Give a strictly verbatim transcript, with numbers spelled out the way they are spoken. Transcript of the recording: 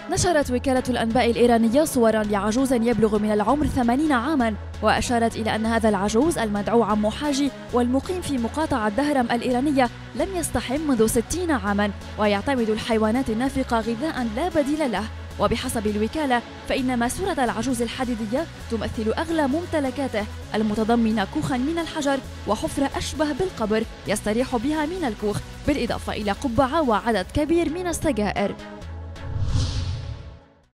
نشرت وكالة الأنباء الإيرانية صوراً لعجوز يبلغ من العمر ثمانين عاماً، وأشارت إلى أن هذا العجوز المدعو عمو حاجي والمقيم في مقاطعة دهرم الإيرانية لم يستحم منذ ستين عاماً، ويعتمد الحيوانات النافقة غذاء لا بديل له. وبحسب الوكالة فإن ماسورة العجوز الحديدية تمثل أغلى ممتلكاته، المتضمنة كوخاً من الحجر وحفرة أشبه بالقبر يستريح بها من الكوخ، بالإضافة إلى قبعة وعدد كبير من السجائر.